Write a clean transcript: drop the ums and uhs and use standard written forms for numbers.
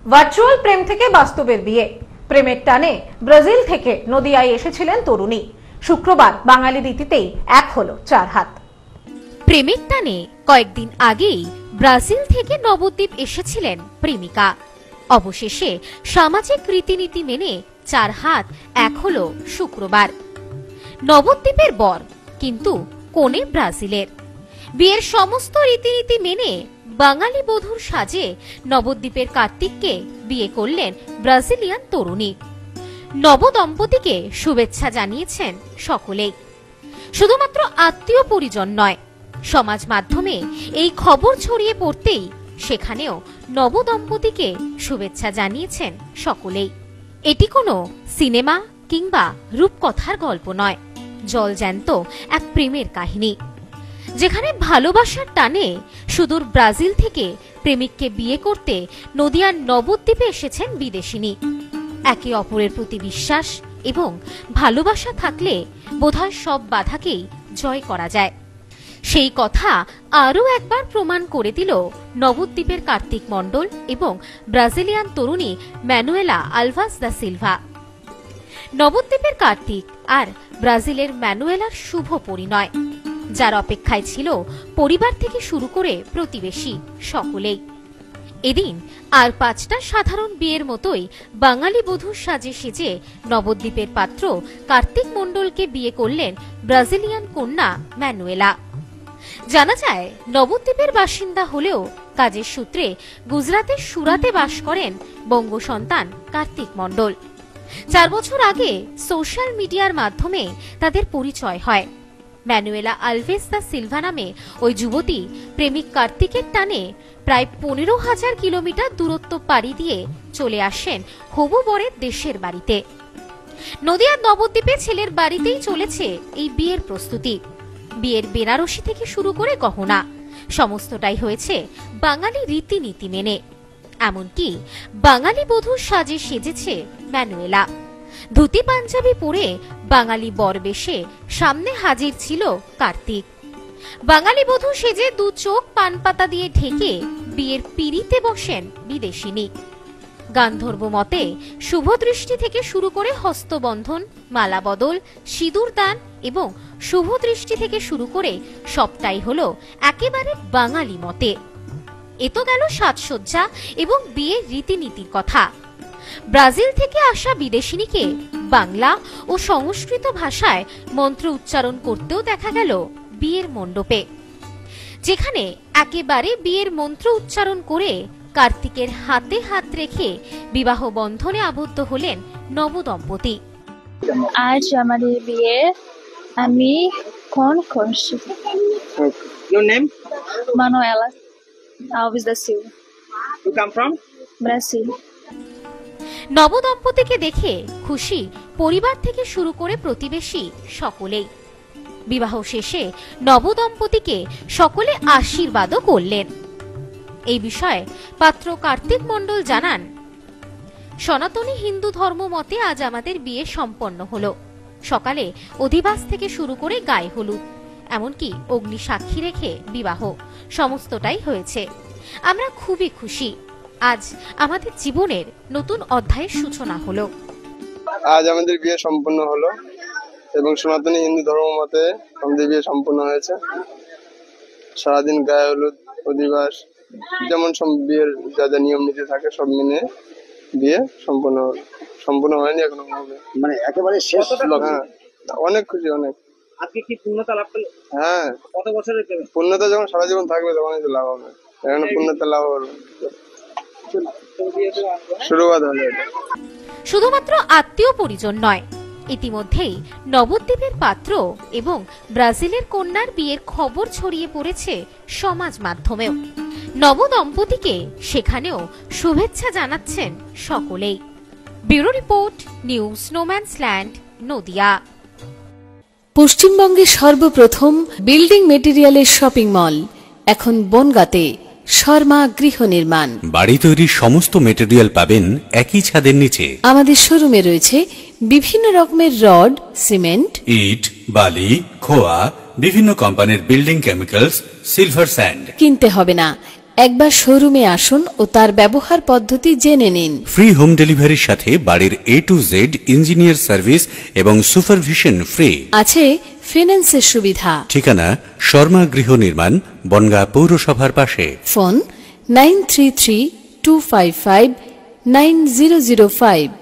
Virtual প্রেম থেকে বাস্তবের বিয়ে। প্রেমের টানে ব্রাজিল থেকে নদিয়ায় এসেছিলেন তরুণী। শুক্রবার বাঙালি রীতিতেই এক হলো 4 হাত। প্রেমের টানে কয়েকদিন আগেই ব্রাজিল থেকে নবদ্বীপ এসেছিলেন প্রেমিকা। অবশেষে সামাজিক রীতিনীতি মেনে 4 হাত এক হলো শুক্রবার। নবদ্বীপের বর, কিন্তু কনে ব্রাজিলের। বিয়ের সমস্ত রীতিনীতি মেনে বাঙালি বধূর সাজে নবদ্বীপের কার্তিককে বিয়ে করলেন ব্রাজিলিয়ান তরুণী। নবদম্পতিকে শুভেচ্ছা জানিয়েছেন সকলেই। শুধুমাত্র আত্মীয় পরিজন নয়, সমাজ মাধ্যমে এই খবর ছড়িয়ে পড়তেই সেখানেও নবদম্পতিকে শুভেচ্ছা জানিয়েছেন সকলেই। এটি কোনো সিনেমা কিংবা রূপকথার গল্প নয়, জলজ্যান্ত এক প্রেমের কাহিনী, যেখানে ভালোবাসার টানে সুদূর ব্রাজিল থেকে প্রেমিককে বিয়ে করতে নদিয়ার নবদ্বীপে এসেছেন বিদেশিনী। একে অপরের প্রতি বিশ্বাস এবং ভালোবাসা থাকলে বোধহয় সব বাধাকেই জয় করা যায়। সেই কথা আরও একবার প্রমাণ করে দিল নবদ্বীপের কার্তিক মণ্ডল এবং ব্রাজিলিয়ান তরুণী ম্যানুয়েলা আলভাস দা সিলভা। নবদ্বীপের কার্তিক আর ব্রাজিলের ম্যানুয়েলার শুভ পরিণয়, যার অপেক্ষায় ছিল পরিবার থেকে শুরু করে প্রতিবেশী সকলেই। এদিন আর 5টা সাধারণ বিয়ের মতোই বাঙালি বধূর সাজে সেজে নবদ্বীপের পাত্র কার্তিক মণ্ডলকে বিয়ে করলেন ব্রাজিলিয়ান কন্যা ম্যানুয়েলা। জানা যায়, নবদ্বীপের বাসিন্দা হলেও কাজের সূত্রে গুজরাতের সুরাতে বাস করেন বঙ্গ সন্তান কার্তিক মণ্ডল। 4 বছর আগে সোশ্যাল মিডিয়ার মাধ্যমে তাদের পরিচয় হয়। ম্যানুয়েলা আলভেস দা সিলভা নামে ওই যুবতী প্রেমিক কার্তিকের টানে প্রায় 15,000 কিলোমিটার দূরত্ব পাড়ি দিয়ে চলে আসেন হবু বরের দেশের বাড়িতে। নদিয়ার নবদ্বীপে ছেলের বাড়িতেই চলেছে এই বিয়ের প্রস্তুতি। বিয়ের বেনারসি থেকে শুরু করে গহনা সমস্তটাই হয়েছে বাঙালি রীতিনীতি মেনে। এমনকি বাঙালি বধূর সাজে সেজেছে ম্যানুয়েলা। ধুতি পাঞ্জাবি পরে বাঙালি বর বেশে সামনে হাজির ছিল কার্তিক। বাঙালি বধূ সেজে 2 চোখ পানপাতা দিয়ে ঢেকে বিয়ের পিঁড়িতে বসেন বিদেশিনী। গান্ধর্ব মতে শুভ দৃষ্টি থেকে শুরু করে হস্তবন্ধন, মালা বদল, সিঁদুর দান এবং শুভ দৃষ্টি থেকে শুরু করে সবটাই হলো একেবারে বাঙালি মতে। এ তো গেল সাজসজ্জা এবং বিয়ের রীতিনীতির কথা। ব্রাজিল থেকে আসা বিদেশিনীকে বাংলা ও সংস্কৃত ভাষায় মন্ত্র উচ্চারণ করতেও দেখা গেল বিয়ের মণ্ডপে, যেখানে একেবারে বিয়ের মন্ত্র উচ্চারণ করে কার্তিকের হাতে হাত রেখে বিবাহ বন্ধনে আবদ্ধ হলেন নবদম্পতি। আজ আমাদের বিয়ে আমি কোন করছি। Your name? Manuela Alves da Silva. You come from? Brazil. নবদম্পতিকে দেখে খুশি পরিবার থেকে শুরু করে প্রতিবেশী সকলেই। বিবাহ শেষে নবদম্পতিকে সকলে আশীর্বাদও করলেন। এই বিষয়ে পাত্র কার্তিক মণ্ডল জানান, সনাতনী হিন্দু ধর্ম মতে আজ আমাদের বিয়ে সম্পন্ন হলো। সকালে অধিবাস থেকে শুরু করে গায়ে হলুদ, এমনকি অগ্নি সাক্ষী রেখে বিবাহ সমস্তটাই হয়েছে। আমরা খুবই খুশি। আজ আমাদের জীবনের নতুন অধ্যায়ের সূচনা হলো। আজ আমাদের বিয়ে সম্পন্ন হলো এবং সনাতনী হিন্দু ধর্ম মতে আমাদের বিয়ে সম্পন্ন হয়েছে। সারাদিন গায়ে হলুদ, অধিবাস, যেমন সব বিয়ের যা যা নিয়ম নীতি থাকে সব মেনে বিয়ে সম্পূর্ণ হয়নি, এখনো হবে। মানে একেবারে শেষ। হ্যাঁ, অনেক খুশি, অনেক। আজকে কি পূর্ণতা লাভ করলে? হ্যাঁ, কত বছরের প্রেম? পূর্ণতা যখন সারা জীবন থাকবে তখনই তো লাভ হবে। এখন পূর্ণতা লাভ হবে, শুরুয়াত হলো এটা। শুধুমাত্র আত্মীয় পরিজন নয়, ইতিমধ্যেই নবদ্বীপের পাত্র এবং ব্রাজিলের কন্যার বিয়ের খবর ছড়িয়ে পড়েছে সমাজ মাধ্যমেও। নবদম্পতিকে সেখানেও শুভেচ্ছা জানাচ্ছেন সকলেই। ব্যুরো রিপোর্ট, নিউজ স্নোম্যান্সল্যান্ড, নদিয়া। পশ্চিমবঙ্গের সর্বপ্রথম বিল্ডিং মেটেরিয়ালের শপিং মল এখন বনগাঁতে। শর্মা গৃহ নির্মাণ। বাড়ি তৈরির সমস্ত মেটেরিয়াল পাবেন একই ছাদের নিচে। আমাদের শোরুমে রয়েছে বিভিন্ন রকমের রড, সিমেন্ট, ইট, বালি, খোয়া, বিভিন্ন কোম্পানির বিল্ডিং কেমিক্যালস, সিলভার স্যান্ড। কিনতে হবে না, একবার শোরুমে আসুন ও তার ব্যবহার পদ্ধতি জেনে নিন। ফ্রি হোম ডেলিভারির সাথে বাড়ির A to Z engineer service এবং সুপারভিশন ফ্রি। আছে ফিন্যান্সের সুবিধা। ঠিকানা শর্মা গৃহ নির্মাণ, বনগাঁ পৌরসভার পাশে। ফোন 9332559005।